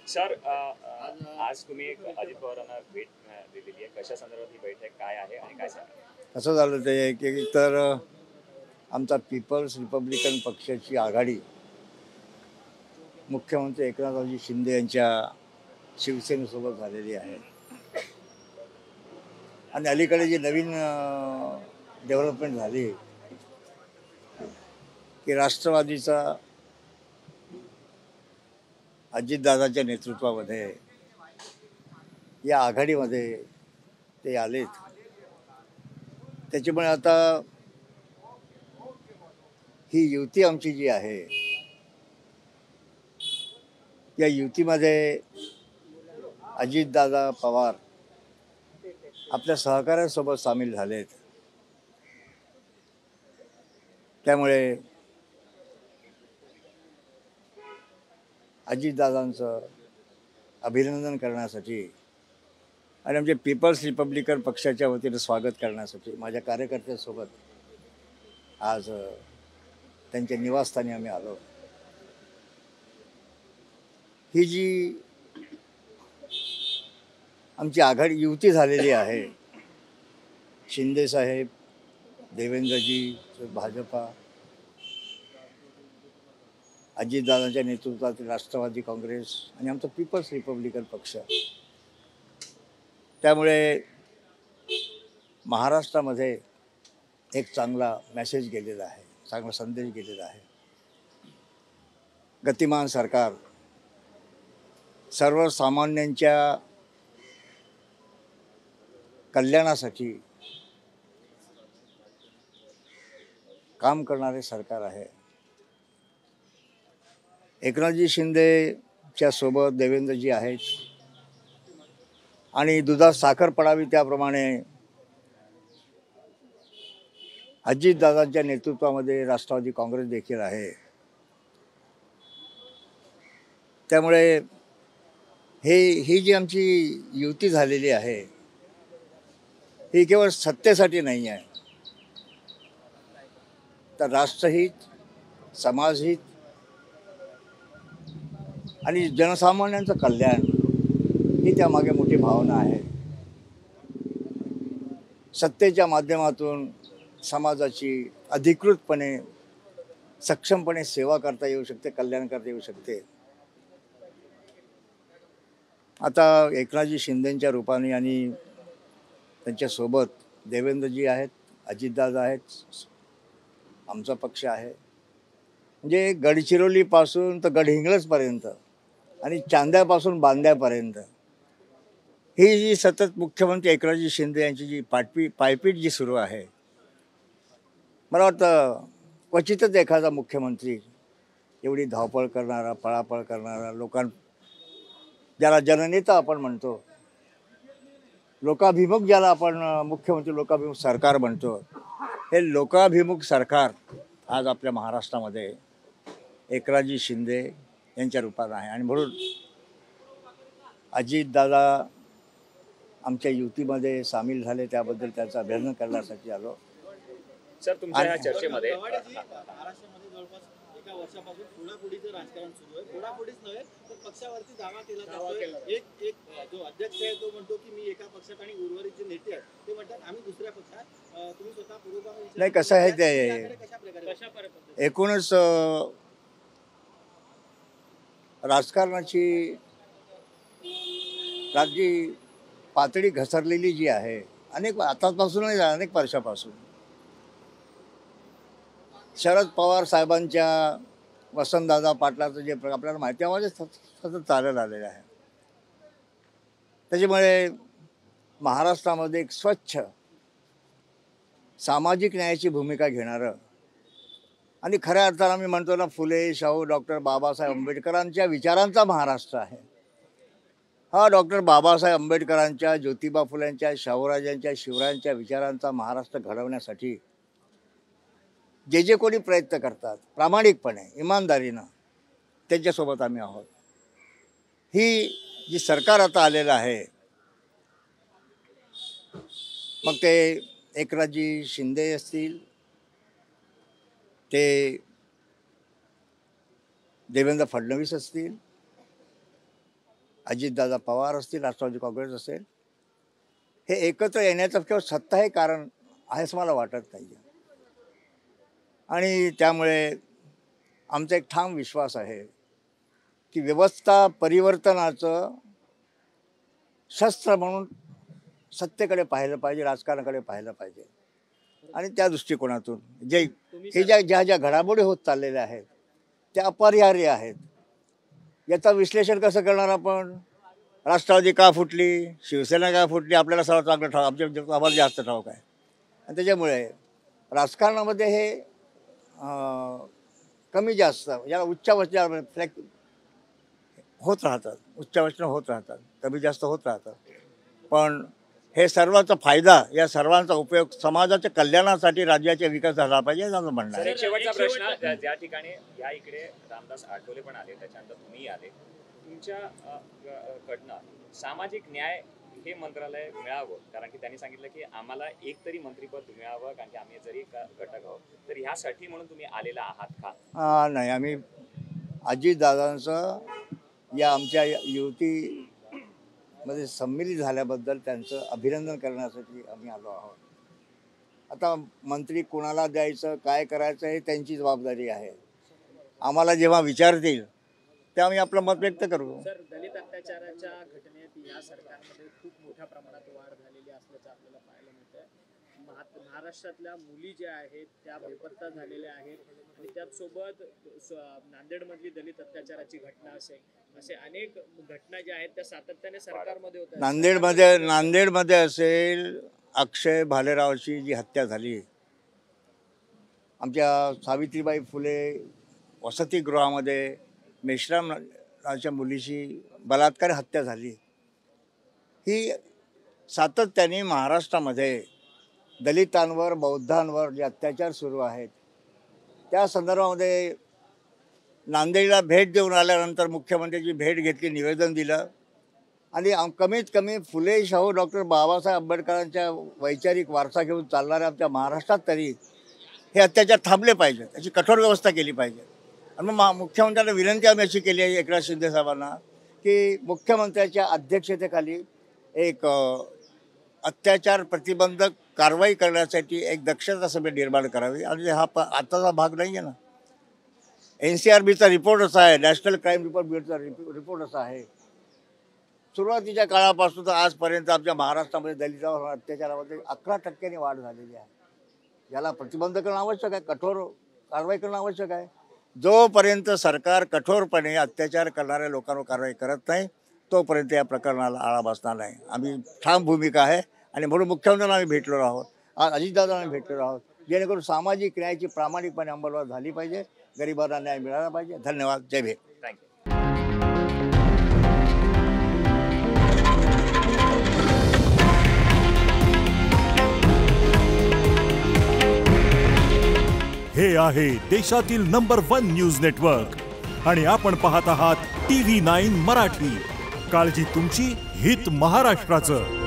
Sir आज तुम्ही एक अजित पवारांना भेट दिलेली आहे. कशा संदर्भात ही बैठक काय आहे आणि काय सांगा? असं झालं ते की तर आमचा पीपल्स रिपब्लिकन पक्षाची आघाडी मुख्यमंत्री एकनाथरावजी शिंदे यांच्या शिवसेनेसोबत झालेली आहे. आणि अलीकडे जी नवीन डेव्हलपमेंट झाली की राष्ट्रवादीचा अजितदादाच्या नेतृत्वामध्ये या आघाडीमध्ये ते आलेत. त्याच्यामुळे आता ही युती आमची जी आहे या युतीमध्ये अजितदादा पवार आपल्या सहकाऱ्यांसोबत सामील झालेत. त्यामुळे अजितदादांचं अभिनंदन करण्यासाठी आणि आमच्या पीपल्स रिपब्लिकन पक्षाच्या वतीने स्वागत करण्यासाठी माझ्या कार्यकर्त्यांसोबत आज त्यांच्या निवासस्थानी आम्ही आलो. ही जी आमची आघाडी युती झालेली आहे, शिंदेसाहेब, देवेंद्रजी, भाजपा, अजितदादांच्या नेतृत्वातील राष्ट्रवादी काँग्रेस आणि आमचा पीपल्स रिपब्लिकन पक्ष, त्यामुळे महाराष्ट्रामध्ये एक चांगला मेसेज गेलेला आहे, चांगला संदेश गेलेला आहे. गतिमान सरकार सर्वसामान्यांच्या कल्याणासाठी काम करणारे सरकार आहे. एकनाथजी शिंदेच्या सोबत देवेंद्रजी आहेत आणि दुधात साखर पडावी त्याप्रमाणे अजितदादांच्या नेतृत्वामध्ये राष्ट्रवादी काँग्रेस देखील आहे. त्यामुळे ही जी आमची युती झालेली आहे ही केवळ सत्तेसाठी नाही आहे, तर राष्ट्रहित, समाजहित आणि जनसामान्यांचं कल्याण ही त्यामागे मोठी भावना आहे. सत्तेच्या माध्यमातून समाजाची अधिकृतपणे, सक्षमपणे सेवा करता येऊ शकते, कल्याण करता येऊ शकते. आता एकनाथजी शिंदेंच्या रूपाने आणि त्यांच्यासोबत देवेंद्रजी आहेत, अजितदादा आहेत, आमचा पक्ष आहे. म्हणजे गडचिरोलीपासून तर गडहिंग्लजपर्यंत आणि चांद्यापासून बांद्यापर्यंत ही जी सतत मुख्यमंत्री एकनाथजी शिंदे यांची जी पायपीट जी सुरू आहे, मला वाटतं क्वचितच एखादा मुख्यमंत्री एवढी धावपळ करणारा, पळापळ करणारा, ज्याला जननेता आपण म्हणतो, लोकाभिमुख ज्याला आपण मुख्यमंत्री लोकाभिमुख सरकार म्हणतो, हे लोकाभिमुख सरकार आज आपल्या महाराष्ट्रामध्ये एकनाथजी शिंदे यांच्या रूपात आहे. आणि म्हणून अजितदादा आमच्या युतीमध्ये सामील झाले, त्याबद्दल त्याचं अभिनंदन करण्यासाठी आलो. सर तुमच्या या चर्चेमध्ये महाराष्ट्रामध्ये जवळपास एका वर्षापासून फोडाफोडीचं राजकारण सुरू आहे. फोडाफोडीच नव्हे तर पक्षावरती दावा केला जातोय. एक जो अध्यक्ष आहे तो म्हणतो की मी एका पक्षात आणि उर्वरित जे नेते आहेत ते म्हणतात आम्ही दुसऱ्या पक्षात. तुम्ही स्वतः पूर्वभावी नाही, कसं आहे ते एकूणच राजकारणाची राज्य पातळी घसरलेली जी आहे, आतापासून अनेक वर्षापासून शरद पवार साहेबांच्या, वसंतदादा पाटलाचं जे आपल्याला माहिती आहे सतत चालत आलेलं आहे. त्याच्यामुळे महाराष्ट्रामध्ये एक स्वच्छ सामाजिक न्यायाची भूमिका घेणारं आणि खऱ्या अर्थानं आम्ही म्हणतो ना, फुले, शाहू, डॉक्टर बाबासाहेब आंबेडकरांच्या विचारांचा महाराष्ट्र आहे. हा डॉक्टर बाबासाहेब आंबेडकरांच्या, ज्योतिबा फुलेंच्या, शाहूराजांच्या, शिवरायांच्या विचारांचा महाराष्ट्र घडवण्यासाठी जे कोणी प्रयत्न करतात प्रामाणिकपणे, इमानदारीनं, त्यांच्यासोबत आम्ही आहोत. ही जी सरकार आता आलेलं आहे, मग ते एकनाथजी शिंदे असतील, ते देवेंद्र फडणवीस असतील, अजितदादा पवार असतील, राष्ट्रवादी काँग्रेस असेल, हे एकत्र येण्याचं किंवा सत्ता हे कारण आहे असं मला वाटत नाही. आणि त्यामुळे आमचा एक ठाम विश्वास आहे की व्यवस्था परिवर्तनाचं शस्त्र म्हणून सत्तेकडे पाहिलं पाहिजे, राजकारणाकडे पाहिलं पाहिजे. आणि त्या दृष्टिकोनातून हे ज्या घडामोडी होत चाललेल्या आहेत त्या अपरिहार्य आहेत. याचं विश्लेषण कसं करणार आपण? राष्ट्रवादी का फुटली, शिवसेना का फुटली, आपल्याला सर्व चांगलं ठाऊक, आम्हाला जास्त ठाऊक आहे. आणि त्याच्यामुळे राजकारणामध्ये हे कमी जास्त याला उच्चावचन होत राहतात, उच्चावचन होत राहतात, कमी जास्त होत राहतात. पण हे सर्वांचा फायदा, या सर्वांचा उपयोग समाजाच्या कल्याणासाठी, राज्याचा विकास झाला पाहिजे असं म्हणणं आहे. एक शेवटचा प्रश्न, ज्या ठिकाणी या इकडे रामदास आठवले पण आले, त्याच्यानंतर तुम्ही आले, तुमच्या कडनं सामाजिक न्याय हे मंत्रालय मिळावं, कारण की त्यांनी सांगितलं की आम्हाला एक तरी मंत्रीपद मिळावं, कारण की आम्ही जरी घटक आहोत, तर ह्यासाठी म्हणून तुम्ही आलेला आहात का? नाही, आम्ही अजितदादांचं या आमच्या युतीमध्ये संमिलित झाल्याबद्दल त्यांचं अभिनंदन करण्यासाठी आम्ही आलो आहोत. आता मंत्री कोणाला द्यायचं, काय करायचं हे त्यांची जबाबदारी आहे. आम्हाला जेव्हा विचारतील तेव्हा आम्ही आपलं मत व्यक्त करू. सर, दलित अत्याचाराच्या घटनेत या सरकारमध्ये खूप मोठ्या प्रमाणात वाढ झालेली असल्याचं आपल्याला पाहायला मिळतंय. महाराष्ट्रातल्या मुली ज्या आहेत त्या बेपत्ता झालेल्या आहेत आणि त्याचसोबत नांदेडमधली दलित अत्याचाराची घटना असेल, असे अनेक घटना ज्या आहेत त्या सातत्याने सरकारमध्ये होत आहेत. नांदेडमध्ये असेल, अक्षय भालेरावची जी हत्या झाली, आमच्या सावित्रीबाई फुले वसतिगृहामध्ये मेश्राम नावाच्या मुलीची बलात्कार हत्या झाली. ही सातत्याने महाराष्ट्रामध्ये दलितांवर, बौद्धांवर जे अत्याचार सुरू आहेत त्या संदर्भामध्ये नांदेडला भेट देऊन आल्यानंतर मुख्यमंत्र्यांची भेट घेतली, निवेदन दिलं. आणि कमीत कमी फुले शाहू डॉक्टर बाबासाहेब आंबेडकरांच्या वैचारिक वारसा घेऊन चालणाऱ्या आमच्या महाराष्ट्रात तरी हे अत्याचार थांबले पाहिजेत, त्याची कठोर व्यवस्था केली पाहिजे. आणि मग मुख्यमंत्र्यांना विनंती आम्ही अशी केली आहे एकनाथ शिंदे साहेबांना की मुख्यमंत्र्याच्या अध्यक्षतेखाली एक अत्याचार प्रतिबंधक कारवाई करण्यासाठी एक दक्षता समिती निर्माण करावी. आणि हा आताचा भाग नाही आहे ना, NCRBचा रिपोर्ट असा आहे, नॅशनल क्राईम रिपोर्ट ब्युरोचा रिपोर्ट असा आहे, सुरुवातीच्या काळापासून तर आजपर्यंत आमच्या महाराष्ट्रामध्ये दलितांवर अत्याचारामध्ये 11% वाढ झालेली आहे. याला प्रतिबंध करणं आवश्यक आहे, कठोर कारवाई करणं आवश्यक आहे. जोपर्यंत सरकार कठोरपणे अत्याचार करणाऱ्या लोकांवर कारवाई करत नाही तोपर्यंत या प्रकरणाला आळा बसणार नाही. आम्ही ठाम भूमिका आहे आणि म्हणून मुख्यमंत्र्यांना आम्ही भेटलो आहोत, अजितदादांना भेटलेलो आहोत, जेणेकरून सामाजिक न्यायाची प्रामाणिकपणे अंमलबजावणी झाली पाहिजे, गरिबांना न्याय मिळाला पाहिजे. धन्यवाद. जय भीम. थँक्यू. हे आहे देशातील नंबर 1 न्यूज नेटवर्क आणि आपण पाहत आहात TV9 मराठी. काळजी तुमची, हित महाराष्ट्राचं.